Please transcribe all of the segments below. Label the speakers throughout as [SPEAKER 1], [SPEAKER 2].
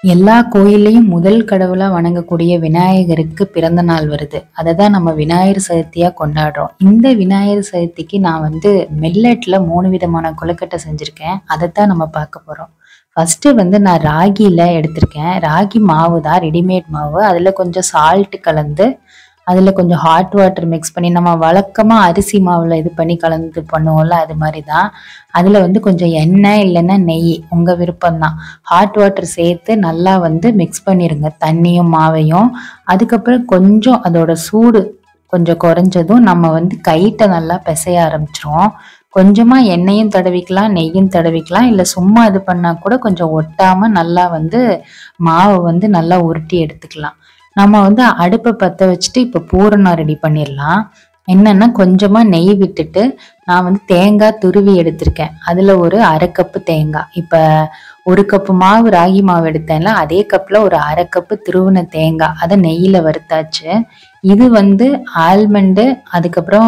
[SPEAKER 1] எல்லா கோயில்லையும் முதல் கடவுளா வணங்கக்கூடிய விநாயகருக்கு பிறந்த நாள் வருது. அதை தான் நம்ம விநாயகர் சதுர்த்தியா கொண்டாடுறோம். இந்த விநாயகர் சதுர்த்திக்கு நான் மில்லட்ல 3 விதமான கொழுக்கட்டை செஞ்சிருக்கேன். அதைத்தான் நம்ம பார்க்க போறோம். ஃபர்ஸ்ட் நான் ராகில எடுத்திருக்கேன். ராகி மாவு தான், ரெடிமேட் மாவு. அதுல கொஞ்சம் சால்ட் கலந்து, அதுல கொஞ்சம் ஹாட் வாட்டர் மிக்ஸ் பண்ணி, நம்ம வழக்கமா அரிசி மாவுல இது பண்ணி கலந்து பண்ணுவோம்ல, அது மாதிரி தான். அதுல கொஞ்சம் எண்ணெய் இல்லைன்னா நெய், உங்க விருப்பம் தான். ஹாட் வாட்டர் சேர்த்து நல்லா மிக்ஸ் பண்ணிருங்க, தண்ணியும் மாவையும். அதுக்கப்புறம் கொஞ்சம் அதோட சூடு கொஞ்சம் குறைஞ்சதும் நம்ம கைட்ட நல்லா பிசைய ஆரம்பிச்சிரும். கொஞ்சமா எண்ணெயும் தடவிக்கலாம், நெய்யும் தடவிக்கலாம், இல்ல சும்மா இது பண்ணா கூட கொஞ்சம் ஒட்டாம நல்லா மாவை நல்லா உருட்டி எடுத்துக்கலாம். நம்ம அடுப்பை பத்த வச்சுட்டு இப்ப பூரணம் ரெடி பண்ணிடலாம். என்னன்னா, கொஞ்சமா நெய் விட்டுட்டு நான் தேங்காய் துருவி எடுத்திருக்கேன். அதுல ஒரு 1/2 கப்பு தேங்காய். இப்ப 1 கப்பு மாவு ராகி மாவு எடுத்தேன்ல, அதே கப்ல ஒரு 1/2 கப்பு துருவின தேங்காய், அதை நெய்யில வறுத்தாச்சு. இது ஆல்மண்டு, அதுக்கப்புறம்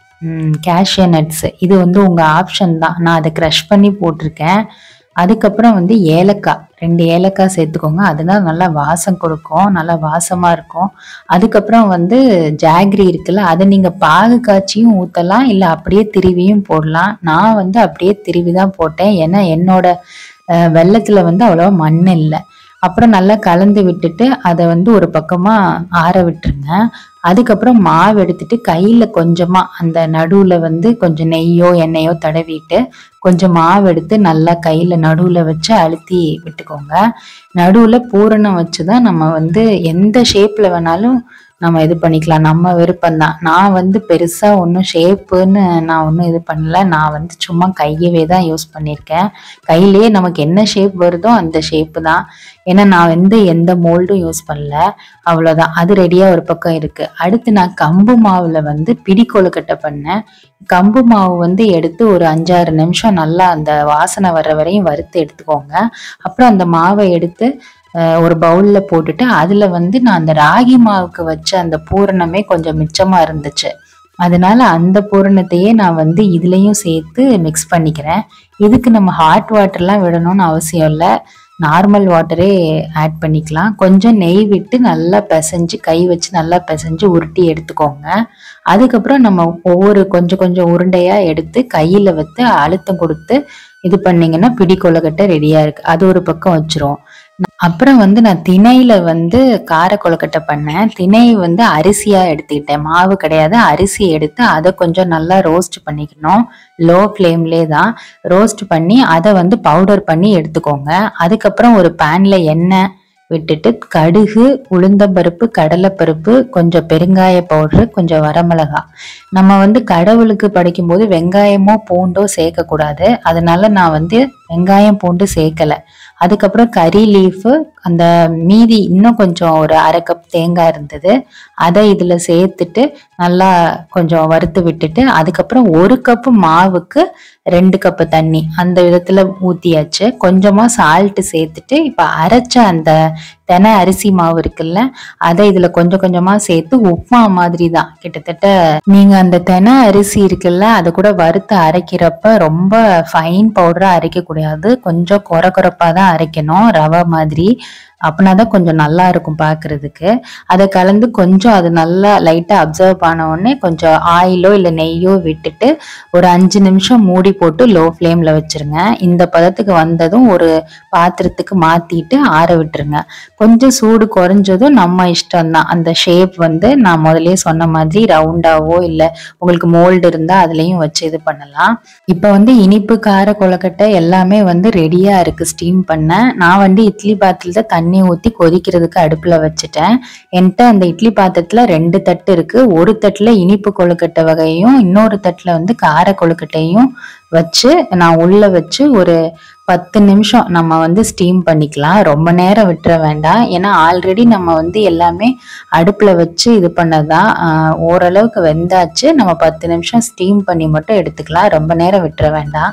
[SPEAKER 1] கேஷ்யூ நட்ஸ். இது உங்க ஆப்ஷன் தான். நான் அதை கிரஷ் பண்ணி போட்டிருக்கேன். அதுக்கப்புறம் ஏலக்காய், 2 ஏலக்காய் சேர்த்துக்கோங்க. அதுதான் நல்லா வாசம் கொடுக்கும், நல்லா வாசமா இருக்கும். அதுக்கப்புறம் ஜாகரி இருக்குல்ல, அதை நீங்க பாகு காய்ச்சியும் ஊத்தலாம், இல்ல அப்படியே திருவியும் போடலாம். நான் அப்படியே திருவி தான் போட்டேன், ஏன்னா என்னோட வெள்ளத்துல அவ்வளவா மண் இல்லை. அப்புறம் நல்லா கலந்து விட்டுட்டு அதை ஒரு பக்கமா ஆற விட்டுருங்க. அதுக்கப்புறம் மாவு எடுத்துட்டு கையில கொஞ்சமா அந்த நடுவுல கொஞ்சம் நெய்யோ எண்ணெயோ தடவிட்டு கொஞ்சம் மாவு எடுத்து நல்லா கையில நடுவுல வச்சு அழுத்தி விட்டுக்கோங்க. நடுவுல பூரணம் வச்சுதான் நம்ம எந்த ஷேப்ல வேணாலும் நம்ம இது பண்ணிக்கலாம், நம்ம விருப்பம்தான். நான் பெருசா ஒன்றும் ஷேப்புன்னு நான் ஒன்றும் இது பண்ணல. நான் சும்மா கையவே தான் யூஸ் பண்ணியிருக்கேன். கையிலேயே நமக்கு என்ன ஷேப் வருதோ அந்த ஷேப்பு தான். ஏன்னா நான் எந்த மோல்டும் யூஸ் பண்ணல. அவ்வளோதான், அது ரெடியா ஒரு பக்கம் இருக்கு. அடுத்து நான் கம்பு மாவுல பிடி கொழுக்கட்டை பண்ணேன். கம்பு மாவு எடுத்து ஒரு 5-6 நிமிஷம் நல்லா அந்த வாசனை வர்ற வரையும் வறுத்து எடுத்துக்கோங்க. அப்புறம் அந்த மாவை எடுத்து ஒரு பவுல்ல போட்டுட்டு அதுல நான் அந்த ராகி மாவுக்கு வச்ச அந்த பூரணமே கொஞ்சம் மிச்சமா இருந்துச்சு. அதனால அந்த பூரணத்தையே நான் இதுலயும் சேர்த்து மிக்ஸ் பண்ணிக்கிறேன். இதுக்கு நம்ம ஹாட் வாட்டர்லாம் விடணும்னு அவசியம் இல்லை, நார்மல் வாட்டரே ஆட் பண்ணிக்கலாம். கொஞ்சம் நெய் விட்டு நல்லா பிசைஞ்சு, கை வச்சு நல்லா பிசைஞ்சு உருட்டி எடுத்துக்கோங்க. அதுக்கப்புறம் நம்ம ஒவ்வொரு கொஞ்சம் கொஞ்சம் உருண்டையா எடுத்து கையில வைத்து அழுத்தம் கொடுத்து இது பண்ணீங்கன்னா பிடி கொழுக்கட்டை ரெடியா இருக்கு. அது ஒரு பக்கம் வச்சிரும். அப்புறம் நான் திணையில கார கொழுக்கட்டை பண்ணேன். திணை அரிசியா எடுத்துக்கிட்டேன், மாவு கிடையாது. அரிசி எடுத்து அதை கொஞ்சம் நல்லா ரோஸ்ட் பண்ணிக்கணும். லோ ஃப்ளேம்லே தான் ரோஸ்ட் பண்ணி அதை பவுடர் பண்ணி எடுத்துக்கோங்க. அதுக்கப்புறம் ஒரு பேன்ல எண்ணெய் விட்டுட்டு கடுகு, உளுந்தம்பருப்பு, கடலைப்பருப்பு, கொஞ்சம் பெருங்காய பவுடரு, கொஞ்சம் வரமிளகா. நம்ம கடவுளுக்கு படைக்கும் போது வெங்காயமோ பூண்டோ சேர்க்க கூடாது. அதனால நான் வெங்காயம் பூண்டு சேர்க்கல. அதுக்கப்புறம் கறி லீஃபு, அந்த மீதி இன்னும் கொஞ்சம் ஒரு 1/2 கப் தேங்காய் இருந்தது, அதை இதுல சேர்த்துட்டு நல்லா கொஞ்சம் வறுத்து விட்டுட்டு, அதுக்கப்புறம் 1 கப்பு மாவுக்கு 2 கப்பு தண்ணி அந்த விதத்துல ஊத்தியாச்சு. கொஞ்சமா சால்ட் சேர்த்துட்டு இப்ப அரைச்ச அந்த தெனை அரிசி மாவு இருக்குல்ல, அதை இதுல கொஞ்சம் கொஞ்சமா சேர்த்து உப்புமா மாதிரி தான் கிட்டத்தட்ட. நீங்க அந்த தெனை அரிசி இருக்குல்ல, அதை கூட வறுத்து அரைக்கிறப்ப ரொம்ப ஃபைன் பவுடரா அரைக்க கூடாது, கொஞ்சம் கொரகொரப்பா தான் அரைக்கணும், ரவை மாதிரி. அப்படின்னாதான் கொஞ்சம் நல்லா இருக்கும் பாக்குறதுக்கு. அதை கலந்து கொஞ்சம் அது நல்லா லைட்டா அப்சர்வ் ஆன உடனே கொஞ்சம் ஆயிலோ இல்ல நெய்யோ விட்டுட்டு ஒரு 5 நிமிஷம் மூடி போட்டு லோ ஃப்ளேம்ல வச்சிருங்க. இந்த பதத்துக்கு வந்ததும் ஒரு பாத்திரத்துக்கு மாத்திட்டு ஆற விட்டுருங்க. கொஞ்சம் சூடு குறைஞ்சதும் நம்ம இஷ்டம் தான். அந்த ஷேப் நான் முதலே சொன்ன மாதிரி ரவுண்டாவோ இல்ல உங்களுக்கு மோல்டு இருந்தா அதுலயும் வச்சு இது பண்ணலாம். இப்ப இனிப்பு கார கொழுக்கட்டை எல்லாமே ரெடியா இருக்கு ஸ்டீம் பண்ண. நான் இட்லி பாத்திரத்துல தண்ணி ஊத்தி கொதிக்கிறதுக்கு அடுப்புல வச்சுட்டேன். என்கிட்ட அந்த இட்லி பாத்திரத்துல 2 தட்டு இருக்கு. ஒரு தட்டுல இனிப்பு கொழுக்கட்டை வகையும் இன்னொரு தட்டுல கார கொழுக்கட்டையும் வச்சு நான் உள்ள வச்சு ஒரு 10 நிமிஷம் நம்ம ஸ்டீம் பண்ணிக்கலாம். ரொம்ப நேரம் விட்டுற வேண்டாம், ஏன்னா ஆல்ரெடி நம்ம எல்லாமே அடுப்புல வச்சு இது பண்ணதான். ஓரளவுக்கு வெந்தாச்சு. நம்ம 10 நிமிஷம் ஸ்டீம் பண்ணி மட்டும் எடுத்துக்கலாம், ரொம்ப நேரம் விட்டுற வேண்டாம்.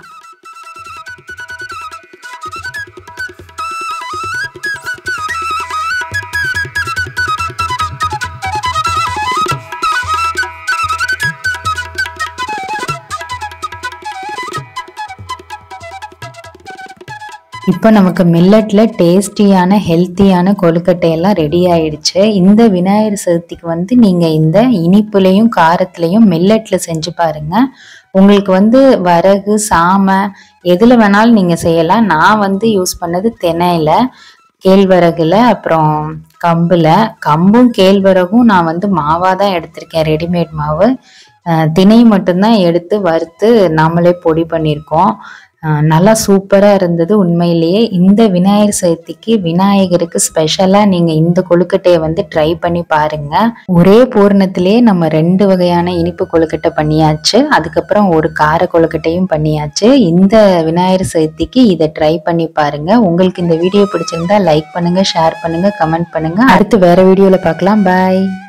[SPEAKER 1] இப்போ நமக்கு மில்லட்ல டேஸ்டியான ஹெல்த்தியான கொழுக்கட்டை எல்லாம் ரெடி ஆயிடுச்சு. இந்த விநாயகர் சதுர்த்திக்கு வந்து நீங்க இந்த இனிப்புலையும் காரத்துலையும் மில்லட்ல செஞ்சு பாருங்க. உங்களுக்கு வந்து வரகு சாமை எதுல வேணாலும் நீங்க செய்யலாம். நான் வந்து யூஸ் பண்ணது திணையில, கேழ்வரகுல, அப்புறம் கம்புல. கம்பும் கேழ்வரகும் நான் வந்து மாவா தான் எடுத்திருக்கேன், ரெடிமேட் மாவு. திணை மட்டும்தான் எடுத்து வறுத்து நம்மளே பொடி பண்ணியிருக்கோம். நல்லா சூப்பரா இருந்தது உண்மையிலேயே. இந்த விநாயகர் சதுர்த்திக்கு விநாயகருக்கு ஸ்பெஷலா நீங்க இந்த கொழுக்கட்டையை வந்து ட்ரை பண்ணி பாருங்க. ஒரே பூரணத்திலேயே நம்ம 2 வகையான இனிப்பு கொழுக்கட்டை பண்ணியாச்சு, அதுக்கப்புறம் ஒரு கார கொழுக்கட்டையும் பண்ணியாச்சு. இந்த விநாயகர் சதுர்த்திக்கு இதை ட்ரை பண்ணி பாருங்க. உங்களுக்கு இந்த வீடியோ பிடிச்சிருந்தா லைக் பண்ணுங்க, ஷேர் பண்ணுங்க, கமெண்ட் பண்ணுங்க. அடுத்து வேற வீடியோல பார்க்கலாம். பாய்.